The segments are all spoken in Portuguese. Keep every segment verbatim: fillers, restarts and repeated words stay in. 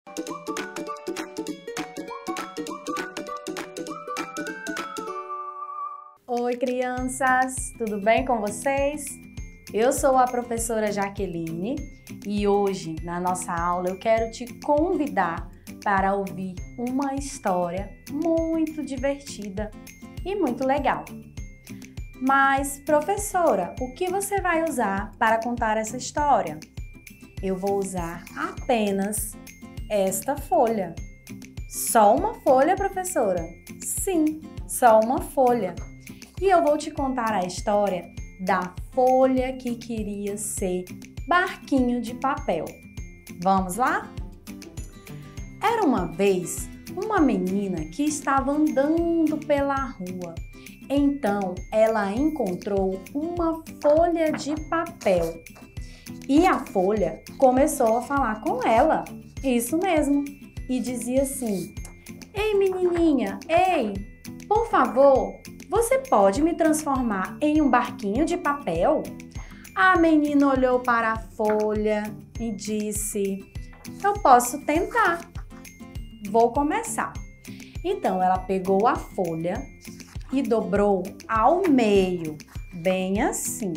Oi, crianças! Tudo bem com vocês? Eu sou a professora Jaqueline e hoje, na nossa aula, eu quero te convidar para ouvir uma história muito divertida e muito legal. Mas, professora, o que você vai usar para contar essa história? Eu vou usar apenas esta folha. Só uma folha, professora? Sim, só uma folha. E eu vou te contar a história da folha que queria ser barquinho de papel. Vamos lá? Era uma vez uma menina que estava andando pela rua. Então, ela encontrou uma folha de papel. E a folha começou a falar com ela. Isso mesmo. E dizia assim: "Ei, menininha, ei, por favor, você pode me transformar em um barquinho de papel?" A menina olhou para a folha e disse: "Eu posso tentar. Vou começar." Então, ela pegou a folha e dobrou ao meio, bem assim.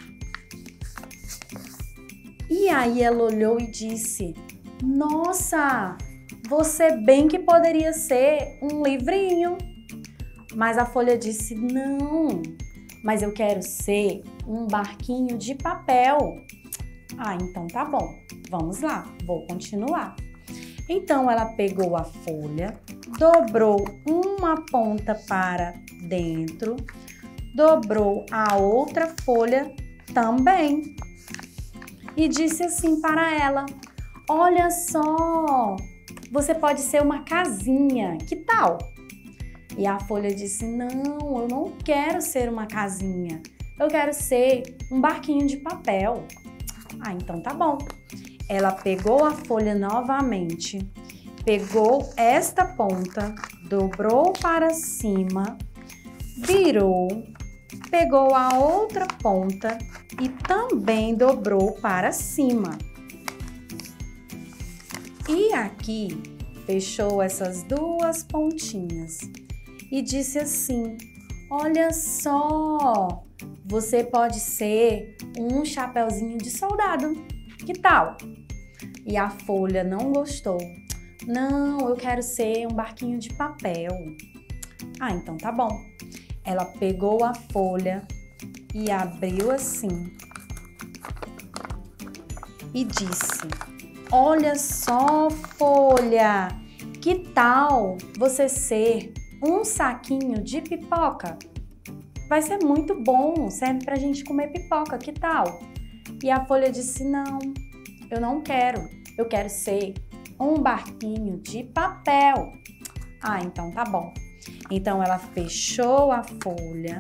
E aí ela olhou e disse: "Nossa, você bem que poderia ser um livrinho." Mas a folha disse: "Não, mas eu quero ser um barquinho de papel." Ah, então tá bom, vamos lá, vou continuar. Então ela pegou a folha, dobrou uma ponta para dentro, dobrou a outra folha também e disse assim para ela: "Olha só, você pode ser uma casinha, que tal?" E a folha disse: "Não, eu não quero ser uma casinha, eu quero ser um barquinho de papel." Ah, então tá bom. Ela pegou a folha novamente, pegou esta ponta, dobrou para cima, virou, pegou a outra ponta e também dobrou para cima. E aqui fechou essas duas pontinhas e disse assim: "Olha só, você pode ser um chapeuzinho de soldado, que tal?" E a folha não gostou. "Não, eu quero ser um barquinho de papel." Ah, então tá bom. Ela pegou a folha e abriu assim e disse: "Olha só, folha, que tal você ser um saquinho de pipoca? Vai ser muito bom, serve pra gente comer pipoca, que tal?" E a folha disse: "Não, eu não quero, eu quero ser um barquinho de papel." Ah, então tá bom. Então ela fechou a folha,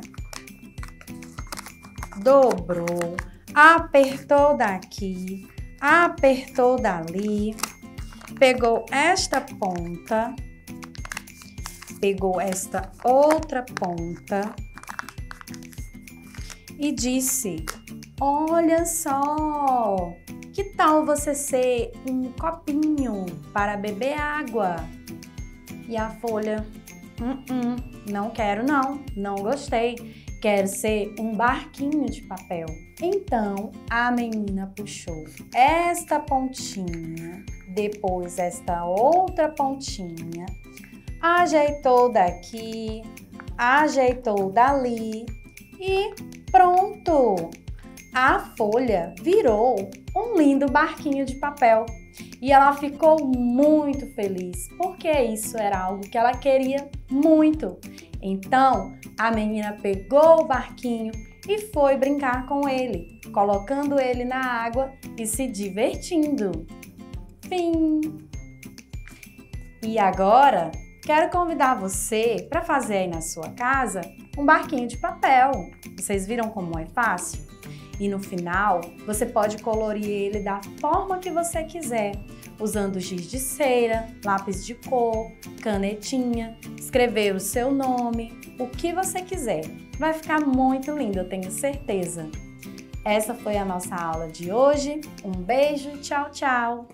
dobrou, apertou daqui, apertou dali, pegou esta ponta, pegou esta outra ponta e disse: "Olha só, que tal você ser um copinho para beber água?" E a folha: "Uh-uh, não quero não, não gostei, quero ser um barquinho de papel." Então a menina puxou esta pontinha, depois esta outra pontinha, ajeitou daqui, ajeitou dali e pronto! A folha virou um lindo barquinho de papel e ela ficou muito feliz, porque isso era algo que ela queria muito. Então, a menina pegou o barquinho e foi brincar com ele, colocando ele na água e se divertindo. Fim! E agora, quero convidar você para fazer aí na sua casa um barquinho de papel. Vocês viram como é fácil? E no final, você pode colorir ele da forma que você quiser, usando giz de cera, lápis de cor, canetinha, escrever o seu nome, o que você quiser. Vai ficar muito lindo, eu tenho certeza. Essa foi a nossa aula de hoje. Um beijo, tchau, tchau!